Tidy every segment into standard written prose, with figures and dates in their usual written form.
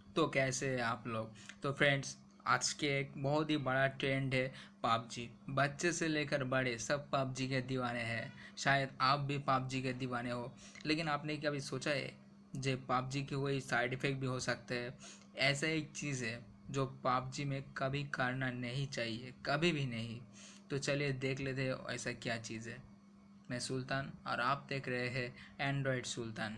तो कैसे हैं आप लोग। तो फ्रेंड्स, आज के एक बहुत ही बड़ा ट्रेंड है पबजी। बच्चे से लेकर बड़े सब पबजी के दीवाने हैं। शायद आप भी पबजी के दीवाने हो, लेकिन आपने कभी सोचा है जो पबजी के कोई साइड इफ़ेक्ट भी हो सकते हैं। ऐसा एक चीज़ है जो पबजी में कभी करना नहीं चाहिए, कभी भी नहीं। तो चलिए देख लेते हैं ऐसा क्या चीज़ है। मैं सुल्तान और आप देख रहे हैं एंड्रॉयड सुल्तान।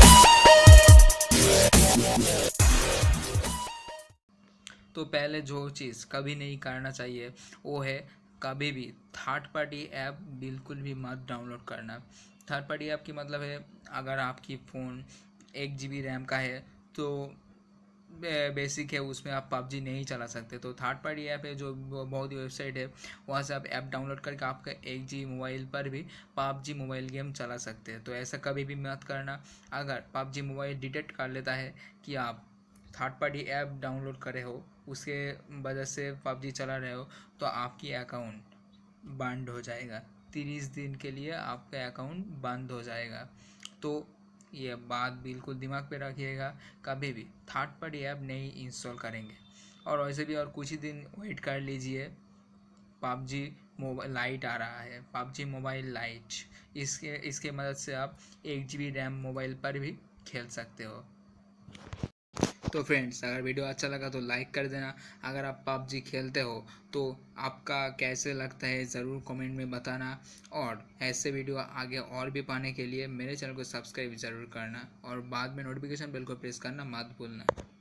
तो पहले जो चीज़ कभी नहीं करना चाहिए वो है कभी भी थर्ड पार्टी ऐप बिल्कुल भी मत डाउनलोड करना। थर्ड पार्टी ऐप की मतलब है, अगर आपकी फ़ोन 1 GB रैम का है तो बेसिक है, उसमें आप पबजी नहीं चला सकते। तो थर्ड पार्टी ऐप है जो बहुत ही वेबसाइट है, वहाँ से आप ऐप डाउनलोड करके आपका 1 GB मोबाइल पर भी पबजी मोबाइल गेम चला सकते हैं। तो ऐसा कभी भी मत करना। अगर पबजी मोबाइल डिटेक्ट कर लेता है कि आप थर्ड पार्टी ऐप डाउनलोड करे हो, उसके वजह से पबजी चला रहे हो, तो आपकी अकाउंट बंद हो जाएगा। 30 दिन के लिए आपका अकाउंट बंद हो जाएगा। तो ये बात बिल्कुल दिमाग पे रखिएगा, कभी भी थर्ड पार्टी ऐप नहीं इंस्टॉल करेंगे। और वैसे भी और कुछ ही दिन वेट कर लीजिए, पबजी मोबाइल लाइट आ रहा है, पबजी मोबाइल लाइट। इसके मदद से आप 1 GB रैम मोबाइल पर भी खेल सकते हो। तो फ्रेंड्स, अगर वीडियो अच्छा लगा तो लाइक कर देना। अगर आप पबजी खेलते हो तो आपका कैसे लगता है ज़रूर कमेंट में बताना। और ऐसे वीडियो आगे और भी पाने के लिए मेरे चैनल को सब्सक्राइब ज़रूर करना और बाद में नोटिफिकेशन बेल को प्रेस करना मत भूलना।